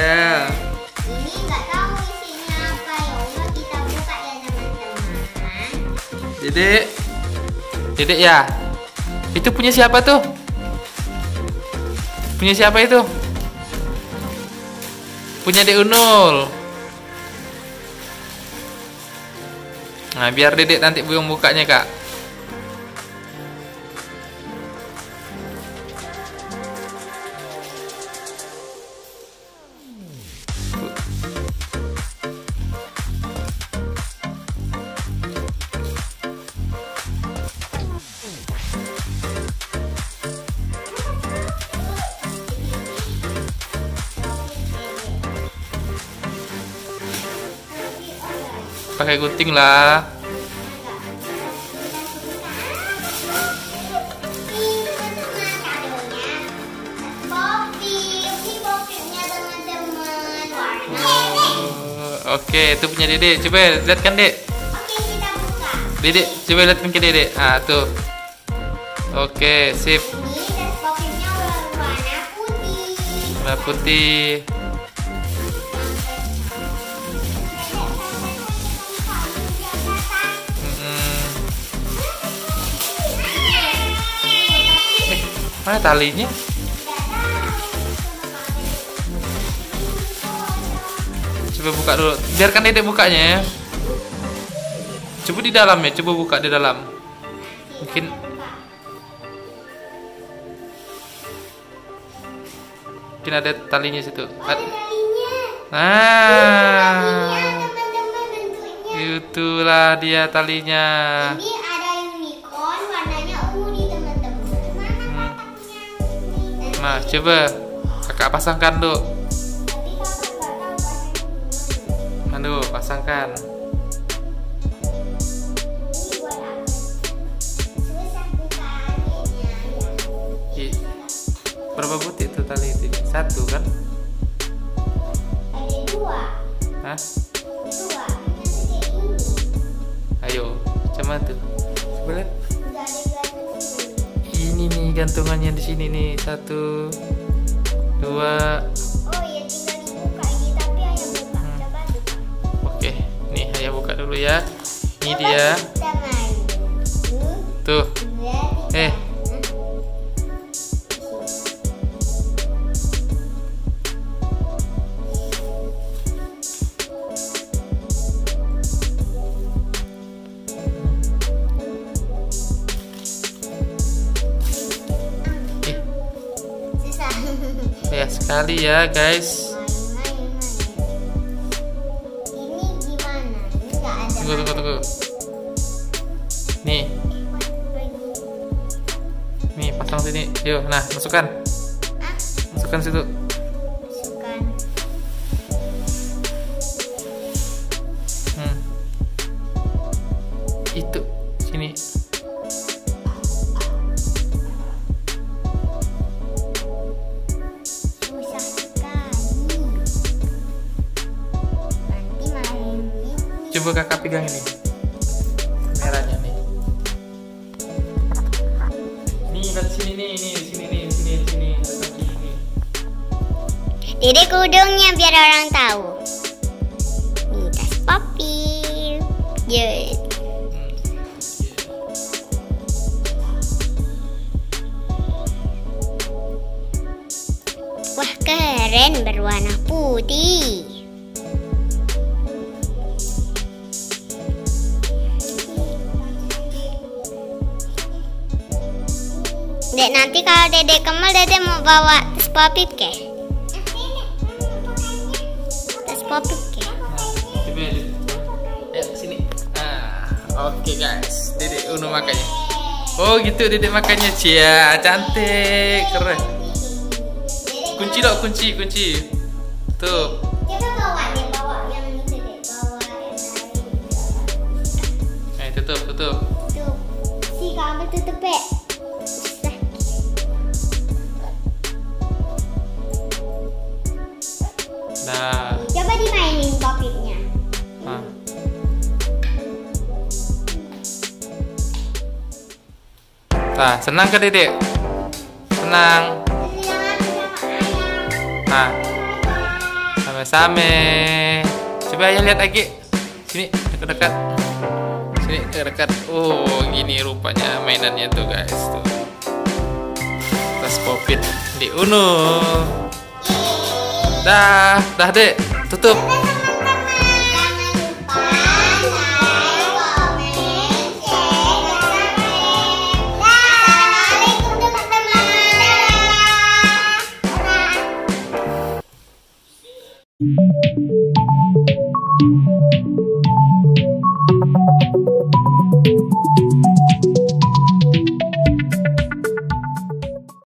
Iya. Ini nggak tahu isinya apa, ya udah kita buka ya teman-teman. Dedek ya. Itu punya siapa tuh? Punya siapa itu? Punya Dek Unul. Nah, biar Dedek nanti yang bukanya, Kak. Pakai gunting lah. Oke, itu punya Dedek. Coba lihat kan, Dek. Oke, kita buka. Dedek, coba lihat kan ke Dedek. Ah, tuh. Oke, sip. Ini das popnya warna putih. Warna putih. Mana talinya? Coba buka dulu. Biarkan Dedek bukanya ya. Coba di dalam ya, coba buka di dalam. Mungkin ada talinya situ. Ada talinya. Nah, Teman-teman bentuknya. itulah dia talinya. Ini ada unicorn warnanya ungu nih teman-teman. Mana kotaknya? Nah, coba kakak pasangkan tuh. Tapi kakak nggak tahu pasangnya. Aduh, pasangkan. Ini buat apa? Susah bukannya ya. Berapa butir tuh tali itu? Satu kan? Ada dua. Hah? Dua. Kayak ini. Ayo, macam mana tuh? Coba lihat. Udah ada gantung. Ini nih gantungannya di sini nih. Satu, dua. Oh ya, tinggal dibuka ini, tapi ayah buka. Coba buka. Oke, nih ayah buka dulu ya. Ini Coba dia. kita main. Tuh. Dua, tiga. Eh. Susah. Ya sekali ya guys. Main. Ini gimana? Ini nggak ada. Tunggu. Nih, nih pasang sini. Yuk, nah masukkan. Ah, Masukkan situ. masukkan. Itu sini. Susah sekali. Nanti main ini. Coba kakak pegang ini. Merahnya nih. Nih, lihat sini nih, sini. Dedek kudungnya biar orang tahu. Nih tas Poppy. Yes. Wah, keren berwarna putih. Dek, nanti kalau Dedek Kemal, Dedek mau bawa tas Poppy ke? Tas Poppy ke? Coba ya, ayo sini. Oke guys, Dedek Unu makannya. Oh gitu Dedek makannya, cia cantik, keren. Kunci dok, kunci. Tuh. Coba bawa yang itu deh, bawa yang lain. Tutup. Tuh, si kamu tutup be. Nah. Coba dimainin popitnya. Nah, senang ke Dedek? Senang. Nah. Sama-sama. Coba ya lihat lagi. Sini dekat-dekat. Sini dekat. Oh, gini rupanya mainannya tuh guys tuh. Tas popit diunduh. Dah, Dek. Tutup. Jangan lupa like, comment, share, dan subscribe. Dadah.